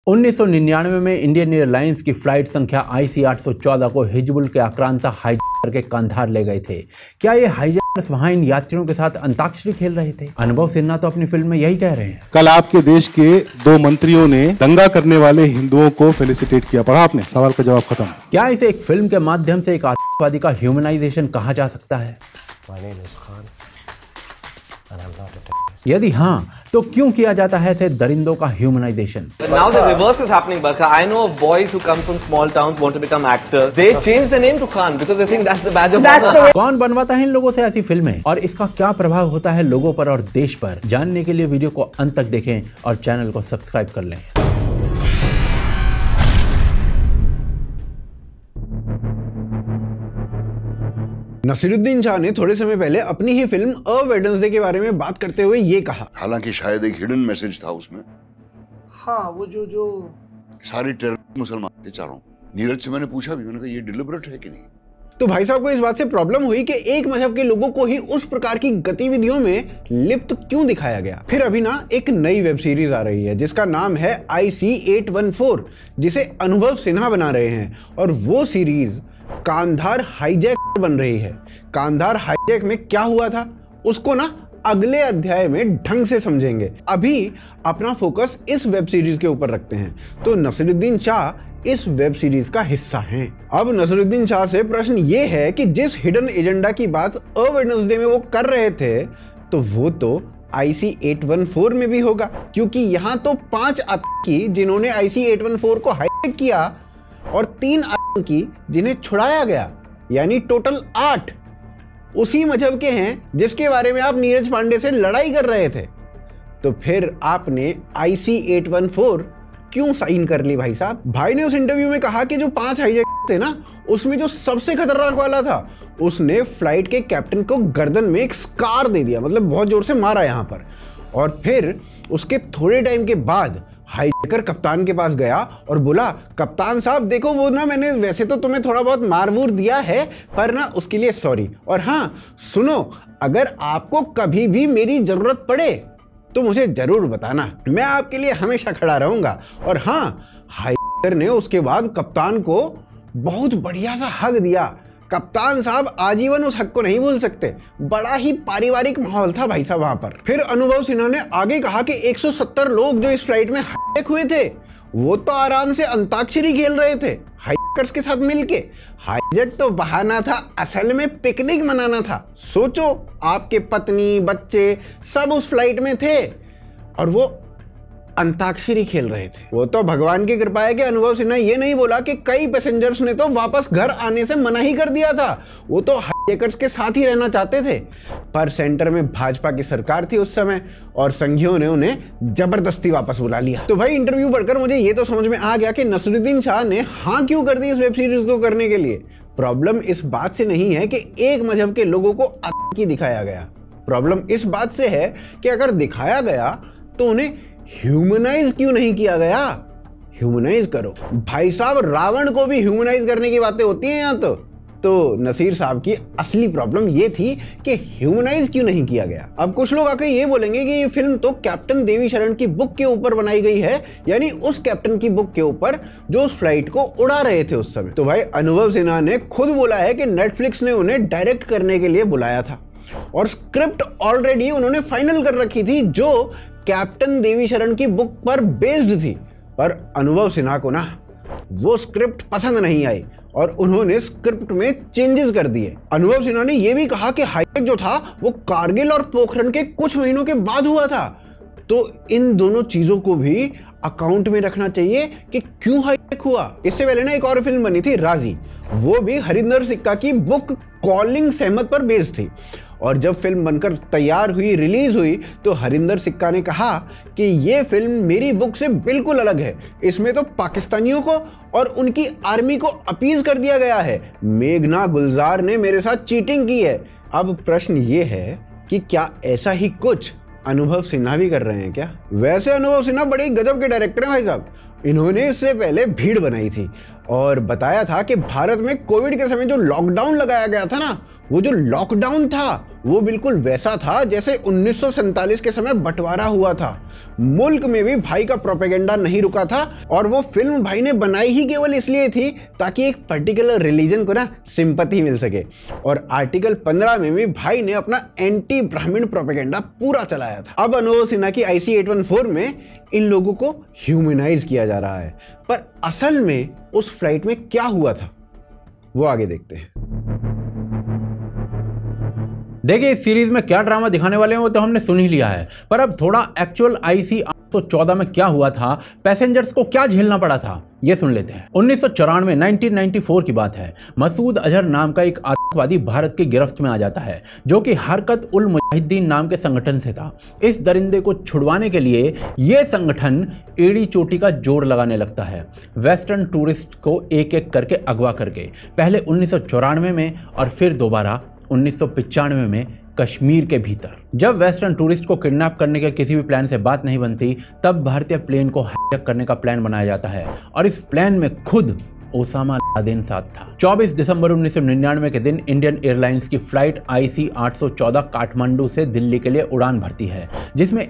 1999 में Indian Airlines की flight संख्या IC 814 को हिजबुल के आक्रांता हाईजैकर के कांधार ले गए थे। क्या ये हाईजैकर्स वहां इन यात्रियों के साथ अंताक्षरी खेल रहे थे? अनुभव सिन्हा तो अपनी फिल्म में यही कह रहे हैं। कल आपके देश के 2 मंत्रियों ने दंगा करने वाले हिंदुओं को फेलिसिटेट किया। पढ़ा आपने? सवाल का जवाब खत्म। क्या इसे एक फिल्म के माध्यम से एक आतंकवादी का ह्यूमनाइजेशन कहा जा सकता है? यदि हाँ, तो क्यों किया जाता है ऐसे दरिंदों का humanisation? Now the reverse is happening, Barkha. I know of boys who come from small towns want to become actors. They change the name to Khan because they think that's the badge of honor. कौन बनवाता है इन लोगों से ऐसी फिल्में और इसका क्या प्रभाव होता है लोगों पर और देश पर? जानने के लिए वीडियो को अंत तक देखें और चैनल को सब्सक्राइब कर लें। नसीरुद्दीन शाह ने थोड़े समय पहले अपनी ही फिल्म अ वेडनेसडे के बारे में बात करते हुए ये कहा, हालांकि शायद एक हिडन मैसेज था उसमें। हाँ, वो जो सारे टेररिस्ट मुसलमान थे चारों। नीरज से मैंने पूछा भी, मैंने कहा ये डिलिबरेट है कि नहीं। तो भाई साहब को इस बात से प्रॉब्लम हुई कि एक मजहब के लोगों को ही उस प्रकार की गतिविधियों में लिप्त क्यों दिखाया गया। फिर अभी ना एक नई वेब सीरीज आ रही है जिसका नाम है IC 814, जिसे अनुभव सिन्हा बना रहे हैं और वो सीरीज कांधार हाईजैक बन रही है। कांधार हाईजैक में क्या हुआ था उसको ना अगले अध्याय में ढंग से समझेंगे। अभी अपना फोकस इस वेब सीरीज के ऊपर रखते हैं। तो नसीरुद्दीन शाह इस वेब सीरीज का हिस्सा हैं। अब नसीरुद्दीन शाह से प्रश्न ये है कि जिस हिडन एजेंडा की बात अ वेडनेसडे में वो कर रहे थे, तो वो तो IC 814 में भी होगा, क्योंकि यहाँ तो 5 आतंकी जिन्होंने IC 814 को हाईजैक किया और 3 आतंकी जिन्हें छुड़ाया गया, यानी टोटल 8 उसी मजहब के हैं जिसके बारे में आप नीरज पांडे से लड़ाई कर रहे थे। तो फिर आपने IC 814 क्यों साइन कर ली भाई साहब? भाई ने उस इंटरव्यू में कहा कि जो 5 हाईजैक थे ना, उसमें जो सबसे खतरनाक वाला था उसने फ्लाइट के कैप्टन को गर्दन में एक स्कार दे दिया, मतलब बहुत जोर से मारा यहां पर। और फिर उसके थोड़े टाइम के बाद हाईजैकर कप्तान के पास गया और बोला, कप्तान साहब देखो, वो ना मैंने वैसे तो तुम्हें थोड़ा बहुत मार-वूर दिया है, पर ना उसके लिए सॉरी। और हाँ सुनो, अगर आपको कभी भी मेरी जरूरत पड़े तो मुझे जरूर बताना, मैं आपके लिए हमेशा खड़ा रहूंगा। और हाँ, हाईजैकर ने उसके बाद कप्तान को बहुत बढ़िया सा हक दिया। कप्तान साहब आजीवन उस हक को नहीं भूल सकते। बड़ा ही पारिवारिक माहौल था भाई साहब वहां पर। फिर अनुभव सिन्हा ने आगे कहा कि 170 लोग जो इस फ्लाइट में हाईजैक हुए थे वो तो आराम से अंताक्षरी खेल रहे थे हाईजैकर्स के साथ मिलके। हाईजैक तो बहाना था, असल में पिकनिक मनाना था। सोचो, आपके पत्नी बच्चे सब उस फ्लाइट में थे और वो अंताक्षरी खेल रहे थे। वो तो भगवान की कृपा है कि अनुभव सिन्हा ये नहीं बोला कि कई पैसेंजर्स ने तो वापस घर आने से मना ही कर दिया था। वो तो हाईजैकर्स के साथ ही रहना चाहते थे, पर सेंटर में भाजपा की सरकार थी उस समय और संघियों ने उन्हें जबरदस्ती वापस बुला लिया। तो भाई इंटरव्यू पढ़कर मुझे ये तो समझ में आ गया कि नसीरुद्दीन शाह ने हाँ क्यों कर दी इस वेब सीरीज को करने के लिए। प्रॉब्लम इस बात से नहीं है कि एक मजहब के लोगों को आतंकी दिखाया गया। प्रॉब्लम इस बात से है कि अगर दिखाया गया तो उन्हें ह्यूमनाइज क्यों नहीं किया गया। ह्यूमनाइज करो भाई साहब, रावण को भी ह्यूमनाइज करने की बातें होती हैं यहाँ तो नसीर साहब की असली प्रॉब्लम ये थी कि ह्यूमनाइज क्यों नहीं किया गया। अब कुछ लोग आकर ये बोलेंगे कि ये फिल्म तो कैप्टन देवी शरण की बुक के ऊपर बनाई गई है, यानी उस कैप्टन की बुक के ऊपर जो उस फ्लाइट को उड़ा रहे थे उस समय। तो भाई अनुभव सिन्हा ने खुद बोला है कि नेटफ्लिक्स ने उन्हें डायरेक्ट करने के लिए बुलाया था और स्क्रिप्ट ऑलरेडी उन्होंने फाइनल कर रखी थी जो कैप्टन देवी शरण की बुक पर बेस्ड थी। पर अनुभव सिन्हा को ना वो स्क्रिप्ट पसंद नहीं आई और उन्होंने स्क्रिप्ट में चेंजेस कर दिए। अनुभव सिन्हा ने यह भी कहा कि हाईजैक जो था वो कारगिल और पोखरण के कुछ महीनों के बाद हुआ था। तो इन दोनों चीजों को भी अकाउंट में रखना चाहिए कि क्यों हाईजैक हुआ। इससे पहले ना एक और फिल्म बनी थी राजी, वो भी हरिंदर सिक्का की बुक कॉलिंग सहमत पर बेस्ड थी। और जब फिल्म बनकर तैयार हुई, रिलीज हुई, तो हरिंदर सिक्का ने कहा कि ये फिल्म मेरी बुक से बिल्कुल अलग है। इसमें तो पाकिस्तानियों को और उनकी आर्मी को अपीज कर दिया गया है। मेघना गुलजार ने मेरे साथ चीटिंग की है। अब प्रश्न ये है कि क्या ऐसा ही कुछ अनुभव सिन्हा भी कर रहे हैं क्या? वैसे अनुभव सिन्हा बड़े गजब के डायरेक्टर हैं भाई साहब। इन्होंने इससे पहले भीड़ बनाई थी और बताया था कि भारत में कोविड के समय जो लॉकडाउन लगाया गया था ना, वो जो लॉकडाउन था वो बिल्कुल वैसा था जैसे 1947 के समय बंटवारा हुआ था। मुल्क में भी भाई का प्रोपेगेंडा नहीं रुका था और वो फिल्म भाई ने बनाई ही केवल इसलिए थी ताकि एक पर्टिकुलर रिलीजन को ना सिंपैथी मिल सके। और आर्टिकल 15 में भी भाई ने अपना एंटी ब्राह्मण प्रोपेगेंडा पूरा चलाया था। अब अनुभव सिन्हा की IC 814 में इन लोगों को ह्यूमनाइज किया जा रहा है, पर असल में उस फ्लाइट में क्या हुआ था वो आगे देखते हैं। देखिए इस सीरीज में क्या ड्रामा दिखाने वाले हैं वो तो हमने सुन ही लिया है, पर अब थोड़ा एक्चुअल IC 814 में क्या हुआ था, पैसेंजर्स को क्या झेलना पड़ा था, ये सुन लेते हैं। 1994 की बात है। मसूद अजहर नाम का एक आतंकवादी भारत की गिरफ्त में आ जाता है, जो कि हरकत उल मुजाहिदीन नाम के संगठन से था। इस दरिंदे को छुड़वाने के लिए यह संगठन एड़ी चोटी का जोर लगाने लगता है, वेस्टर्न टूरिस्ट को एक एक करके अगवा करके, पहले 1994 में और फिर दोबारा 1995 में कश्मीर के भीतर। जब वेस्टर्न टूरिस्ट को किडनैप करने के किसी भी प्लान से बात नहीं बनती, तब भारतीय प्लेन को हाईजैक करने का प्लान बनाया जाता है और इस प्लान में खुद ओसामा लादेन साथ था। 24 दिसंबर 1999 के दिन इंडियन एयरलाइंस की फ्लाइट IC 814 काठमांडू से दिल्ली के लिए उड़ान भरती है, जिसमें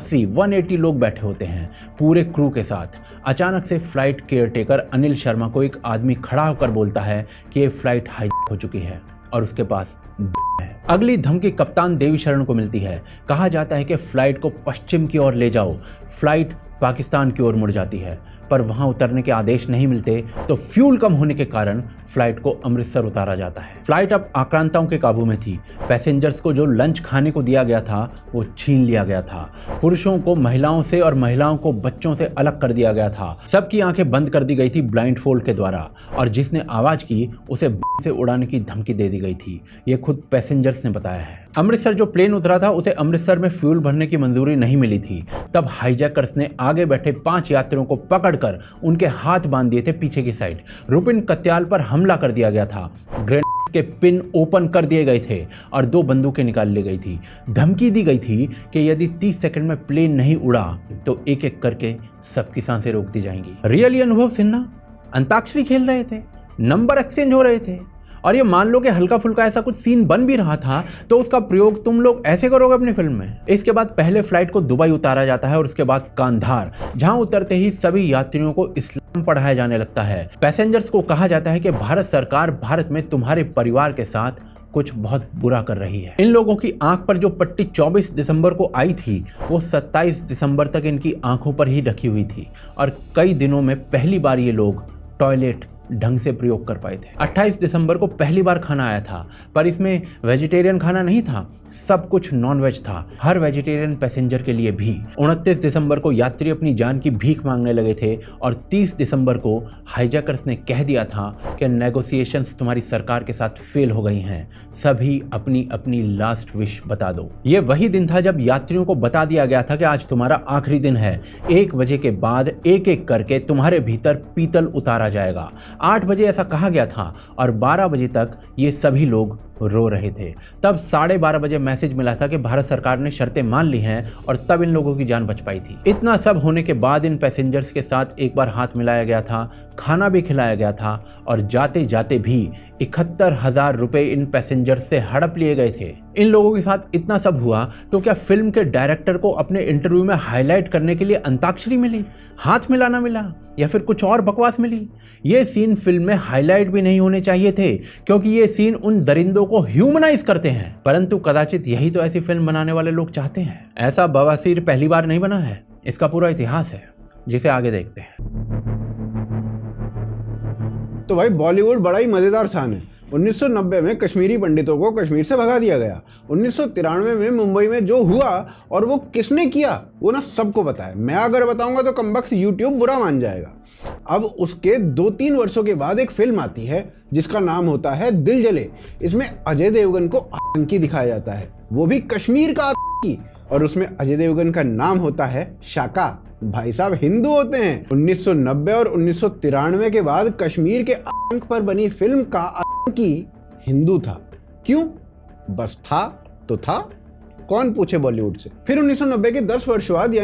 180 लोग बैठे होते हैं पूरे क्रू के साथ। अचानक से फ्लाइट केयरटेकर अनिल शर्मा को एक आदमी खड़ा होकर बोलता है कि ये फ्लाइट हाईजैक हो चुकी है और उसके पास है। अगली धमकी कप्तान देवी शरण को मिलती है। कहा जाता है कि फ्लाइट को पश्चिम की ओर ले जाओ। फ्लाइट पाकिस्तान की ओर मुड़ जाती है, पर वहां उतरने के आदेश नहीं मिलते, तो फ्यूल कम होने के कारण फ्लाइट को अमृतसर उतारा जाता है। फ्लाइट अब आक्रांताओं के काबू में थी। पैसेंजर्स को जो लंच खाने को दिया गया था वो छीन लिया गया था। पुरुषों को महिलाओं से और महिलाओं को बच्चों से अलग कर दिया गया था। सबकी आंखें बंद कर दी गई थी ब्लाइंड फोल्ड के द्वारा, और जिसने आवाज की उसे से उड़ाने की धमकी दे दी गई थी। ये खुद पैसेंजर्स ने बताया है। अमृतसर जो प्लेन उतरा था उसे अमृतसर में फ्यूल भरने की मंजूरी नहीं मिली थी। तब हाईजैकर्स ने आगे बैठे 5 यात्रियों को पकड़कर उनके हाथ बांध दिए थे पीछे की साइड। रुपिन कत्याल पर हमला कर दिया गया था। ग्रेनेड के पिन ओपन कर दिए गए थे और 2 बंदूकें निकाल ली गई थी। धमकी दी गई थी कि यदि 30 सेकंड में प्लेन नहीं उड़ा तो एक एक करके सबकी सांसें रोक दी जाएंगी। रियली अनुभव सिन्हा अंताक्षरी खेल रहे थे, नंबर एक्सचेंज हो रहे थे, और ये मान लो कि हल्का फुल्का ऐसा कुछ सीन बन भी रहा था तो उसका प्रयोग तुम लोग ऐसे करोगे अपनी फिल्म में। इसके बाद पहले फ्लाइट को दुबई उतारा जाता है और उसके बाद कांधार, जहां उतरते ही सभी यात्रियों को इस्लाम पढ़ाया जाने लगता है। पैसेंजर्स को कहा जाता है कि भारत सरकार भारत में तुम्हारे परिवार के साथ कुछ बहुत बुरा कर रही है। इन लोगों की आंख पर जो पट्टी 24 दिसंबर को आई थी वो 27 दिसंबर तक इनकी आंखों पर ही ढकी हुई थी, और कई दिनों में पहली बार ये लोग टॉयलेट ढंग से प्रयोग कर पाए थे। 28 दिसंबर को पहली बार खाना आया था, पर इसमें वेजिटेरियन खाना नहीं था, सब कुछ नॉन वेज था, हर वेजिटेरियन पैसेंजर के लिए भी। 29 दिसंबर को यात्री अपनी जान की भीख मांगने लगे थे और 30 दिसंबर को हाईजैकर्स ने कह दिया था कि नेगोशिएशंस तुम्हारी सरकार के साथ फेल हो गई हैं, सभी अपनी अपनी लास्ट विश बता दो। ये वही दिन था जब यात्रियों को बता दिया गया था कि आज तुम्हारा आखिरी दिन है। 1 बजे के बाद एक एक करके तुम्हारे भीतर पीतल उतारा जाएगा। 8 बजे ऐसा कहा गया था और 12 बजे तक ये सभी लोग रो रहे थे। तब 12:30 बजे मैसेज मिला था कि भारत सरकार ने शर्तें मान ली हैं, और तब इन लोगों की जान बच पाई थी। इतना सब होने के बाद इन पैसेंजर्स के साथ एक बार हाथ मिलाया गया था, खाना भी खिलाया गया था, और जाते जाते भी 71,000 रुपए इन पैसेंजर्स से हड़प लिए गए थे। इन लोगों के साथ इतना सब हुआ तो क्या फिल्म के डायरेक्टर को अपने इंटरव्यू में हाईलाइट करने के लिए अंताक्षरी मिली, हाथ मिलाना मिला, या फिर कुछ और बकवास मिली? ये सीन फिल्म में हाईलाइट भी नहीं होने चाहिए थे, क्योंकि ये सीन उन दरिंदों को ह्यूमनाइज करते हैं। परंतु कदाचित यही तो ऐसी फिल्म बनाने वाले लोग चाहते हैं। ऐसा बवासीर पहली बार नहीं बना है, इसका पूरा इतिहास है, जिसे आगे देखते हैं। तो भाई बॉलीवुड बड़ा ही मजेदार स्थान है। 1990 में कश्मीरी पंडितों को कश्मीर से भगा दिया गया। 1993 में मुंबई में जो हुआ और वो किसने किया वो ना सबको पता है। मैं अगर बताऊंगा तो कमबख्त यूट्यूब बुरा मान जाएगा। अब उसके 2-3 वर्षों के बाद एक फिल्म आती है जिसका नाम होता है दिल जले। इसमें अजय देवगन को आतंकी दिखाया जाता है, वो भी कश्मीर का आतंकी, और उसमें अजय देवगन का नाम होता है शाका। भाई साहब हिंदू होते हैं। 1990 और 1993 के बाद कश्मीर के आतंक पर बनी फिल्म का आतंकी हिंदू था। क्यों? बस था तो था, कौन पूछे बॉलीवुड से। फिर 1990 के 10 वर्ष बाद यानी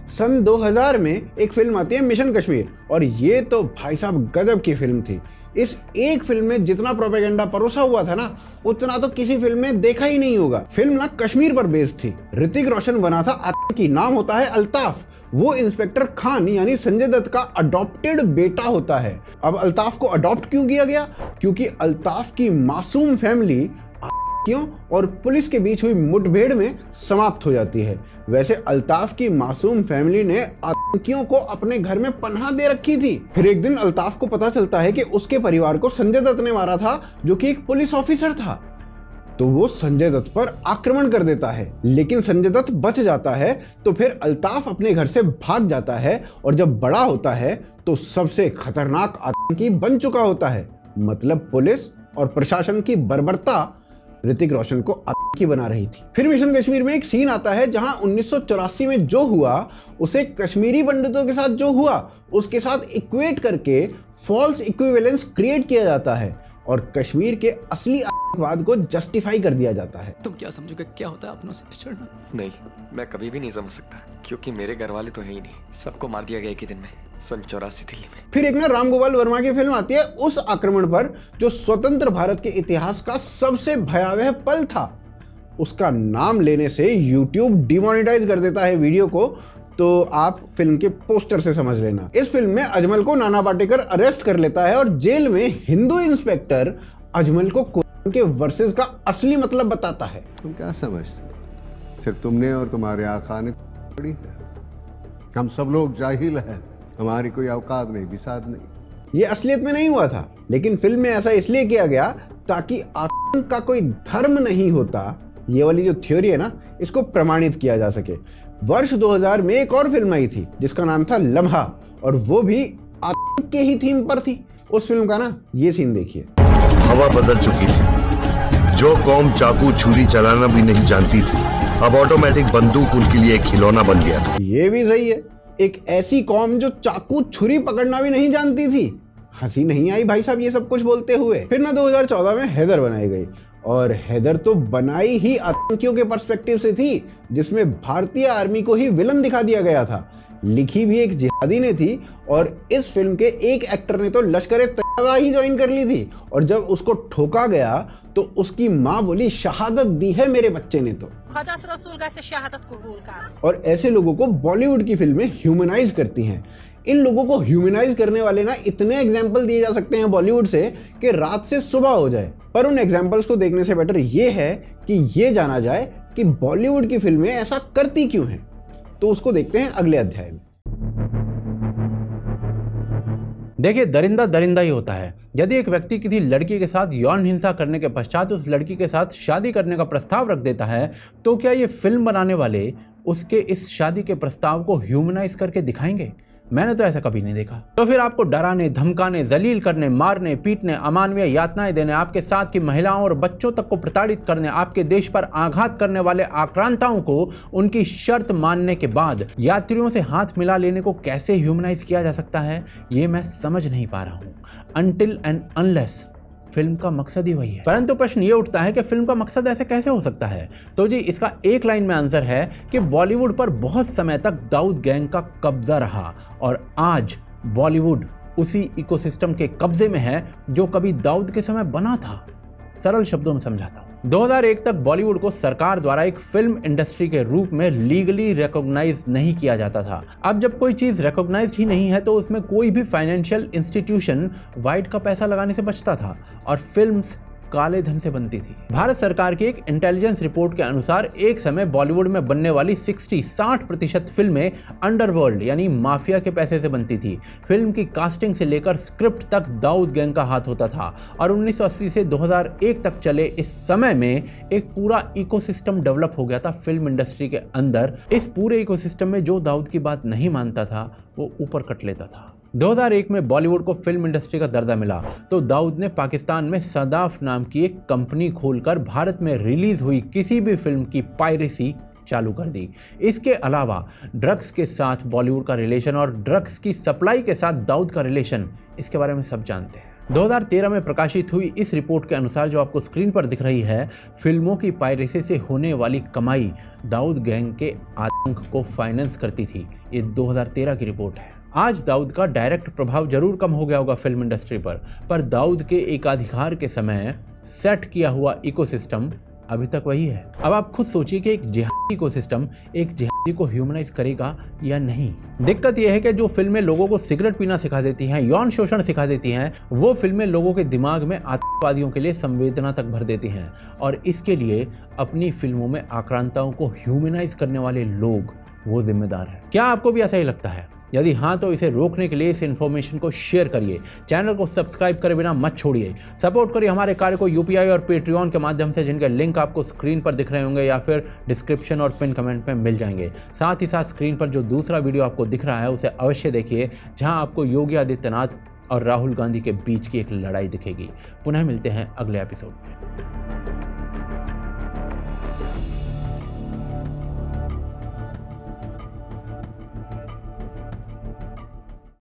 सन 2000 में एक फिल्म आती है मिशन कश्मीर, और ये तो भाई साहब गजब की फिल्म थी। इस एक फिल्म में जितना प्रोपेगेंडा परोसा हुआ था ना, उतना तो किसी फिल्म में देखा ही नहीं होगा। फिल्म ना कश्मीर पर बेस्ड थी। ऋतिक रोशन बना था आतंकी, नाम होता है अल्ताफ। वो इंस्पेक्टर खान यानी संजय दत्त का अडॉप्टेड बेटा होता है। अब अल्ताफ को अडॉप्ट क्यों किया गया? क्योंकि अल्ताफ की मासूम फैमिली आतंकियों और पुलिस के बीच हुई मुठभेड़ में समाप्त हो जाती है। वैसे अल्ताफ की मासूम फैमिली ने आतंकियों को अपने घर में पनाह दे रखी थी। फिर एक दिन अल्ताफ को पता चलता है कि उसके परिवार को संजय दत्त ने मारा था, जो कि एक पुलिस ऑफिसर था। तो वो संजय दत्त पर आक्रमण कर देता है, लेकिन संजय दत्त बच जाता है। तो फिर अल्ताफ अपने घर से भाग जाता है, और जब बड़ा होता है तो सबसे खतरनाक आतंकी बन चुका होता है। मतलब पुलिस और प्रशासन की बर्बरता ऋतिक रोशन को आतंकी बना रही थी। फिर मिशन कश्मीर में एक सीन आता है जहां 1984 में जो हुआ उसे कश्मीरी पंडितों के साथ जो हुआ उसके साथ इक्वेट करके फॉल्स इक्विवेलेंस क्रिएट किया जाता है, और कश्मीर के असली आतंकवाद को जस्टिफाई कर दिया जाता है। तुम क्या समझोगे क्या होता है अपनों से पिछड़ना? नहीं, मैं कभी भी नहीं समझ सकता, क्योंकि मेरे घर वाले तो है ही नहीं। सबको मार दिया गया एक ही दिन में, सन 84 दिल्ली में। फिर एक ना राम गोपाल वर्मा की फिल्म आती है उस आक्रमण पर, जो स्वतंत्र भारत के इतिहास का सबसे भयावह पल था। उसका नाम लेने से YouTube डिमोनेटाइज कर देता है वीडियो को, तो आप फिल्म के पोस्टर से समझ लेना। इस फिल्म में अजमल को नाना पाटेकर अरेस्ट कर लेता है, और जेल में हिंदू इंस्पेक्टर अजमल को कुरान के वर्सेस का असली मतलब बताता है। तुम क्या समझते? सिर्फ तुमने और तुम्हारे आका ने पड़ी है। हम सब लोग जाहिल हैं, हमारी कोई औकात नहीं, बिसात नहीं। ये असलियत में नहीं हुआ था, लेकिन फिल्म में ऐसा इसलिए किया गया ताकि आतंक का कोई धर्म नहीं होता, ये वाली जो थ्योरी है ना, इसको प्रमाणित किया जा सके। वर्ष 2000 में एक और फिल्म आई थी जिसका नाम था लम्हा, और वो भी आतंक के ही थीम पर थी। उस फिल्म का ना ये सीन देखिए। हवा बदल चुकी थी। जो कौम चाकू छुरी चलाना भी नहीं जानती थी, अब ऑटोमेटिक बंदूक उनके लिए एक खिलौना बन गया था। ये भी सही है, एक ऐसी कौम जो चाकू छुरी पकड़ना भी नहीं जानती थी। हंसी नहीं आई भाई साहब ये सब कुछ बोलते हुए। फिर ना 2014 में हैदर बनाई गई, और हैदर तो बनाई ही आतंकियों के पर्सपेक्टिव से थी, जिसमें भारतीय आर्मी को ही विलन दिखा दिया गया था। लिखी भी एक जिहादी ने थी, और इस फिल्म के एक एक्टर ने तो लश्कर-ए-तैयबा ही ज्वाइन कर ली थी, और जब उसको ठोका गया तो उसकी माँ बोली शहादत दी है मेरे बच्चे ने तो। और ऐसे लोगों को बॉलीवुड की फिल्में ह्यूमनाइज करती हैं। इन लोगों को ह्यूमनाइज करने वाले ना इतने एग्जाम्पल दिए जा सकते हैं बॉलीवुड से कि रात से सुबह हो जाए, पर उन एग्जाम्पल्स को देखने से बेटर ये है कि ये जाना जाए कि बॉलीवुड की फिल्में ऐसा करती क्यों हैं। तो उसको देखते हैं अगले अध्याय में। देखिए, दरिंदा दरिंदा ही होता है। यदि एक व्यक्ति किसी लड़की के साथ यौन हिंसा करने के पश्चात उस लड़की के साथ शादी करने का प्रस्ताव रख देता है, तो क्या ये फिल्म बनाने वाले उसके इस शादी के प्रस्ताव को ह्यूमनाइज करके दिखाएंगे? मैंने तो ऐसा कभी नहीं देखा। तो फिर आपको डराने, धमकाने, जलील करने, मारने, पीटने, अमानवीय यातनाएं देने, आपके साथ की महिलाओं और बच्चों तक को प्रताड़ित करने, आपके देश पर आघात करने वाले आक्रांताओं को उनकी शर्त मानने के बाद यात्रियों से हाथ मिला लेने को कैसे ह्यूमनाइज किया जा सकता है, ये मैं समझ नहीं पा रहा हूँ। अनटिल एंड अनलेस फिल्म का मकसद ही वही है। परंतु प्रश्न ये उठता है कि फिल्म का मकसद ऐसे कैसे हो सकता है? तो जी इसका एक लाइन में आंसर है कि बॉलीवुड पर बहुत समय तक दाऊद गैंग का कब्जा रहा, और आज बॉलीवुड उसी इकोसिस्टम के कब्जे में है जो कभी दाऊद के समय बना था। सरल शब्दों में समझाता हूँ। 2001 तक बॉलीवुड को सरकार द्वारा एक फिल्म इंडस्ट्री के रूप में लीगली रिकॉग्नाइज नहीं किया जाता था। अब जब कोई चीज रिकॉग्नाइज ही नहीं है तो उसमें कोई भी फाइनेंशियल इंस्टीट्यूशन वाइट का पैसा लगाने से बचता था, और फिल्म्स काले धन से बनती थी। भारत सरकार की एक इंटेलिजेंस रिपोर्ट के अनुसार एक समय बॉलीवुड में बनने वाली 60% फिल्में अंडरवर्ल्ड यानी माफिया के पैसे से बनती थी। फिल्म की कास्टिंग से लेकर स्क्रिप्ट तक दाऊद गैंग का हाथ होता था, और 1980 से 2001 तक चले इस समय में एक पूरा इकोसिस्टम डेवलप हो गया था फिल्म इंडस्ट्री के अंदर। इस पूरे इकोसिस्टम में जो दाऊद की बात नहीं मानता था वो ऊपर कट लेता था। 2001 में बॉलीवुड को फिल्म इंडस्ट्री का दर्जा मिला तो दाऊद ने पाकिस्तान में सदाफ नाम की एक कंपनी खोलकर भारत में रिलीज हुई किसी भी फिल्म की पायरेसी चालू कर दी। इसके अलावा ड्रग्स के साथ बॉलीवुड का रिलेशन और ड्रग्स की सप्लाई के साथ दाऊद का रिलेशन, इसके बारे में सब जानते हैं। 2013 में प्रकाशित हुई इस रिपोर्ट के अनुसार जो आपको स्क्रीन पर दिख रही है, फिल्मों की पायरेसी से होने वाली कमाई दाऊद गैंग के आतंक को फाइनेंस करती थी। ये 2013 की रिपोर्ट है। आज दाऊद का डायरेक्ट प्रभाव जरूर कम हो गया होगा फिल्म इंडस्ट्री पर दाऊद के एकाधिकार के समय सेट किया हुआ इकोसिस्टम अभी तक वही है। अब आप खुद सोचिए कि एक जिहादी इकोसिस्टम एक जिहादी को ह्यूमनाइज करेगा या नहीं। दिक्कत यह है कि जो फिल्में लोगों को सिगरेट पीना सिखा देती हैं, यौन शोषण सिखा देती हैं, वो फिल्में लोगों के दिमाग में आतंकवादियों के लिए संवेदना तक भर देती हैं और इसके लिए अपनी फिल्मों में आक्रांताओं को ह्यूमनाइज करने वाले लोग वो जिम्मेदार है। क्या आपको भी ऐसा ही लगता है? यदि हाँ तो इसे रोकने के लिए इस इन्फॉर्मेशन को शेयर करिए, चैनल को सब्सक्राइब करे बिना मत छोड़िए, सपोर्ट करिए हमारे कार्य को यूपीआई और पेट्रियन के माध्यम से, जिनके लिंक आपको स्क्रीन पर दिख रहे होंगे या फिर डिस्क्रिप्शन और पिन कमेंट में मिल जाएंगे। साथ ही साथ स्क्रीन पर जो दूसरा वीडियो आपको दिख रहा है उसे अवश्य देखिए, जहाँ आपको योगी आदित्यनाथ और राहुल गांधी के बीच की एक लड़ाई दिखेगी। पुनः मिलते हैं अगले एपिसोड में।